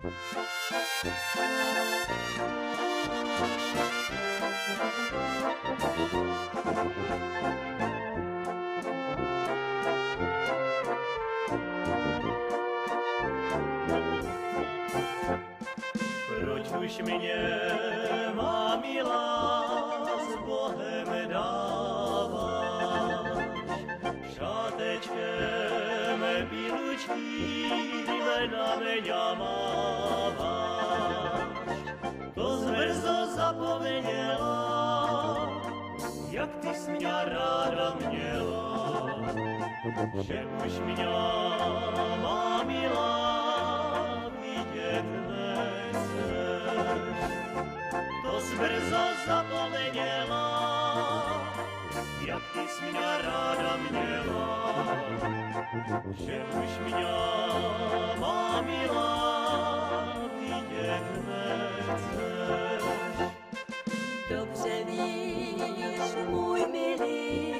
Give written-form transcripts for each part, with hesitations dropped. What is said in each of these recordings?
Proč už mě, má milá, s Bohem dáváš? Šátečkem bílučkým na mě máváš. To zbrzo zapomněla, jak ty jsi mě ráda měla, že už mě, má milá, vidět nechceš. To jsi brzo zapomněla, jak ty jsi mě ráda měla, že už mě, má milá, vidět nechceš. Dobře víš, můj milý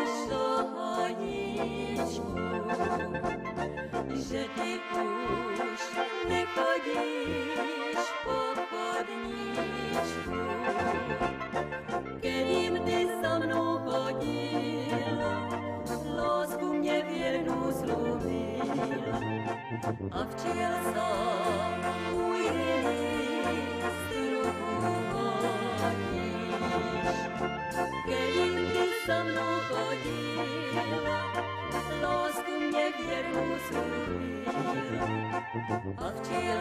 šohaníčku, že ty už nechodíš po chodníčku. Kterým ty za mnou chodil, lásku mě věrnou slúbil. A včel sám můj list ruku hodíš. Kterým ty za mnou chodil, lásku mě věrnou slúbil. A včel